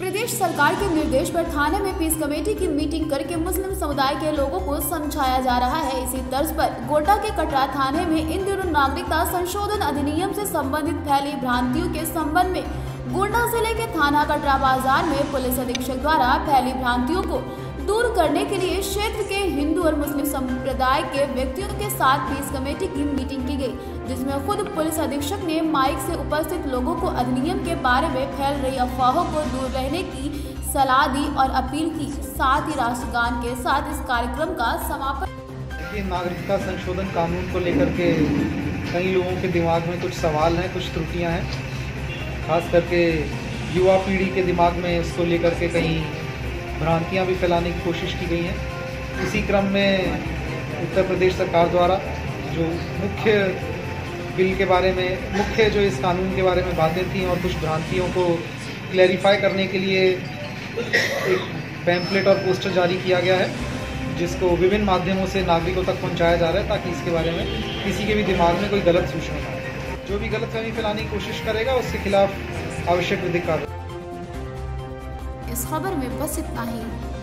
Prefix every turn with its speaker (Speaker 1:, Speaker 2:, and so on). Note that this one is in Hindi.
Speaker 1: प्रदेश सरकार के निर्देश पर थाने में पीस कमेटी की मीटिंग करके मुस्लिम समुदाय के लोगों को समझाया जा रहा है। इसी तर्ज पर गोड्डा के कटरा थाने में इन दिनों नागरिकता संशोधन अधिनियम से संबंधित फैली भ्रांतियों के संबंध में गोड्डा जिले के थाना कटरा बाजार में पुलिस अधीक्षक द्वारा फैली भ्रांतियों को दूर करने के लिए क्षेत्र के हिंदू और मुस्लिम संप्रदाय के व्यक्तियों के साथ पीस कमेटी की मीटिंग की गई, जिसमें खुद पुलिस अधीक्षक ने माइक से उपस्थित लोगों को अधिनियम के बारे में फैल रही अफवाहों को दूर रहने की सलाह दी और अपील की। साथ ही राष्ट्रगान के साथ इस कार्यक्रम का समापन।
Speaker 2: देखिए, नागरिकता संशोधन कानून को लेकर के कई लोगों के दिमाग में कुछ सवाल हैं, कुछ त्रुटियां हैं, खास करके युवा पीढ़ी के दिमाग में इसको लेकर के कहीं भ्रांतियां भी फैलाने की कोशिश की गई हैं। इसी क्रम में उत्तर प्रदेश सरकार द्वारा जो मुख्य बिल के बारे में, मुख्य जो इस कानून के बारे में बातें थी और कुछ भ्रांतियों को क्लैरिफाई करने के लिए एक पैम्फलेट और पोस्टर जारी किया गया है, जिसको विभिन्न माध्यमों से नागरिकों तक पहुंचाया जा रहा है ताकि इसके बारे में किसी के भी दिमाग में कोई गलत सूचना न आए। जो भी गलतफहमी फैलाने की कोशिश करेगा उसके खिलाफ आवश्यक विधिक कार्रवाई।
Speaker 1: इस खबर में बस इतना ही।